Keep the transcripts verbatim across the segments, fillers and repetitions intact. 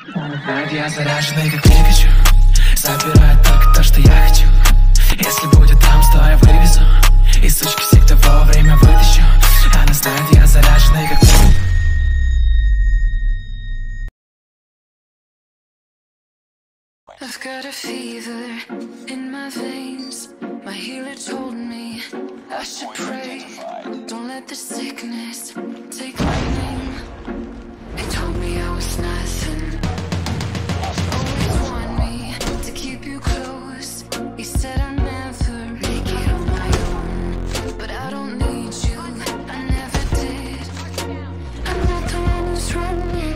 Знает, я заряженный как Пикачу. Забирает только то, что я хочу. Если будет там, то я вывезу. И сучки всегда вовремя вытащу. Она знает, я заряженный как Пикачу. I've got a fever in my veins. My healer told me I should pray. Don't let the sickness take my name. He told me I was nothing. Always want me to keep you close. He said I'll never make it on my own. But I don't need you, I never did. I'm not the one who's running.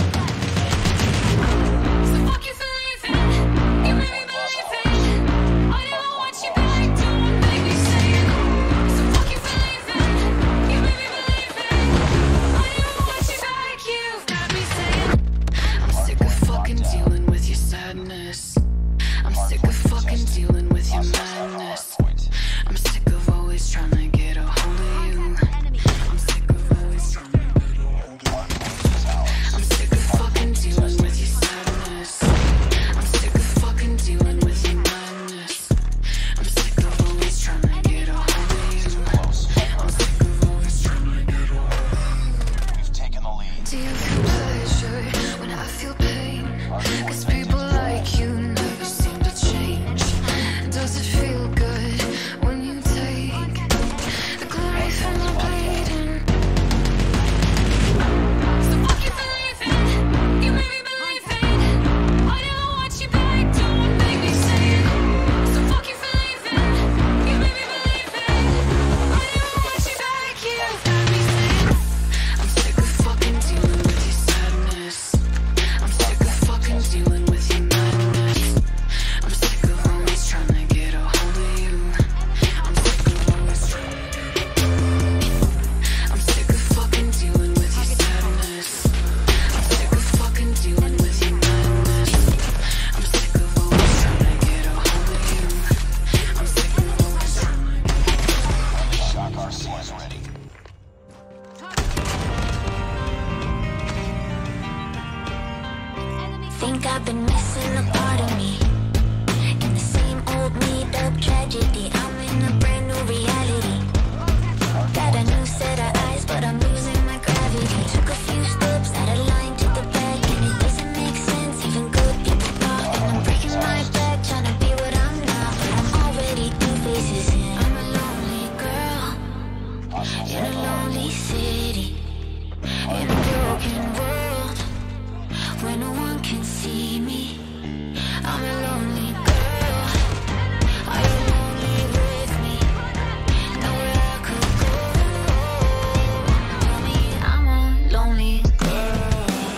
So fuck you for leaving. You made me believe it. I never want you back, don't make me say it. So fuck you for leaving. You made me believe it. I never want you back, you've got me saying. I'm sick of fucking dealing with your sadness. I'm sick of fucking dealing with your madness. I'm sick of always trying to get a hold of you. I'm sick of always trying to get a hold of you. I'm sick of fucking dealing with your sadness. I'm sick of fucking dealing with your madness. I'm sick of always trying to get a hold of you. I'm sick of always trying to get a hold of you. We've taken the lead. Do you feel pleasure when I feel pain? Cause people like you never seem to change. Does it feel good when you take the glory from the bleeding? So fuck you for leaving. You made me believe it. I never want you back, don't make me say it. So fuck you for leaving. You made me believe it. I never want you back, you've got me saying. I'm sick of fucking dealing with your sadness. I'm sick of fucking dealing with your madness. I'm sick of always trying to get a hold of you. I'm sick of always trying to get a hold of you. I'm sick of fucking dealing with your sadness. I'm sick of fucking dealing with your madness. I'm sick of always trying to get a hold of you. I'm sick of always trying to get a hold of you. Shock R C is ready. Think I've been missing a part of me. In the same old made up tragedy, I'm in a brand new reality. Got a new set of eyes, but I'm losing my gravity. Took a few steps out of line to the back, and it doesn't make sense. Even good people talk, and I'm breaking my back, trying to be what I'm not. But I'm already two faces in. I'm a lonely girl in a lonely city, in a broken world where no one can see me. I'm a lonely girl. Are you lonely with me? Nowhere I could go. Tell me I'm a lonely girl.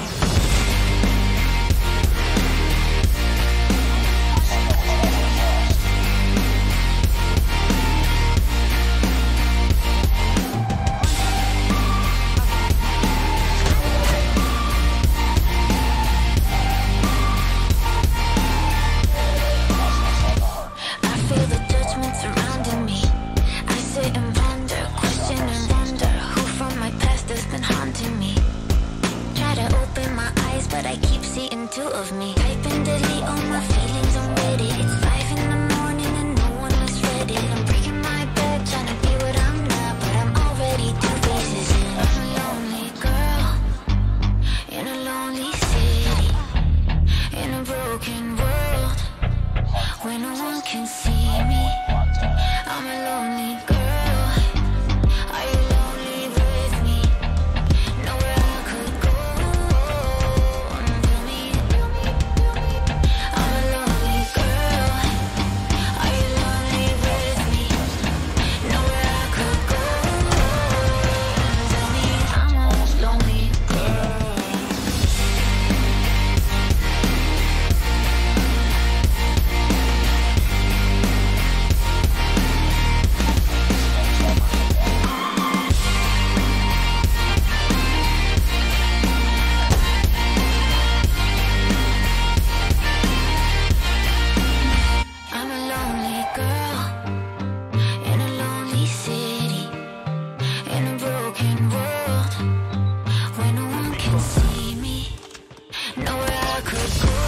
I feel the judgment surrounding me. I sit and ponder, question and wonder who from my past has been haunting me. Try to open my eyes, but I keep seeing two of me. Type and delete all my feelings on Reddit. It's five in the morning and no one has read it. I'm breaking my back, trying to be what I'm not, but I'm already two faces in. I'm a lonely girl in a lonely city, in a broken world where no one can see me. I'm a lonely girl. Are you lonely with me? Nowhere I could go. Tell me I'm a lonely girl. Are you lonely with me? Nowhere I could go. Tell me I'm a lonely girl. it go.